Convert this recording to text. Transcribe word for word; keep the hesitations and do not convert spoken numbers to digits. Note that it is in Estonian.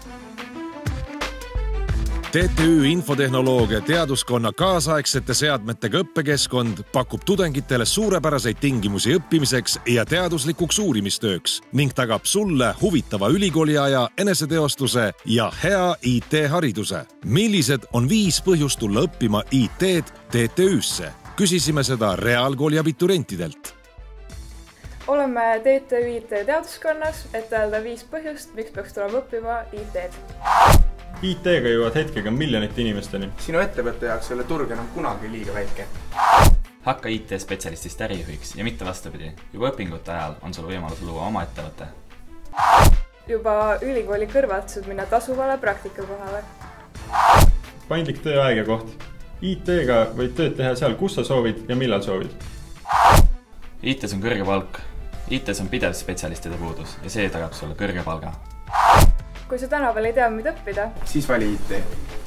T T Ü infotehnoloogia teaduskonna kaasaegsete seadmetega õppekeskkond pakub tudengitele suurepäraseid tingimusi õppimiseks ja teaduslikuks uurimistööks ning tagab sulle huvitava ülikooliaja, eneseteostuse ja hea I T-hariduse. Millised on viis põhjust tulla õppima I T-d T T Ü-sse? Küsisime seda reaalkooli abiturientidelt. Oleme T T Ü I T teaduskonnas, et öelda viis põhjust, miks peaks tulema õppima I T-d. I T-ga jõuad hetkega miljonite inimesteni. Sinu ettevõtte jaoks ei ole turg enam kunagi liiga väike. Hakka I T-spetsialistist ärijuhiks ja mitte vastupidi. Juba õpingute ajal on sul võimalus luua oma ettevõtte. Juba ülikooli kõrvalt saad minna tasuvale praktikakohale. Paindlik tööaeg ja koht. I T-ga võid tööd teha seal, kus sa soovid ja millal soovid. I T-s on kõrge palk. I T-s on pidev spetsialistide puudus ja see tagab sulle kõrge palga. Kui sa täna veel ei tea, mida õppida, siis vali I T.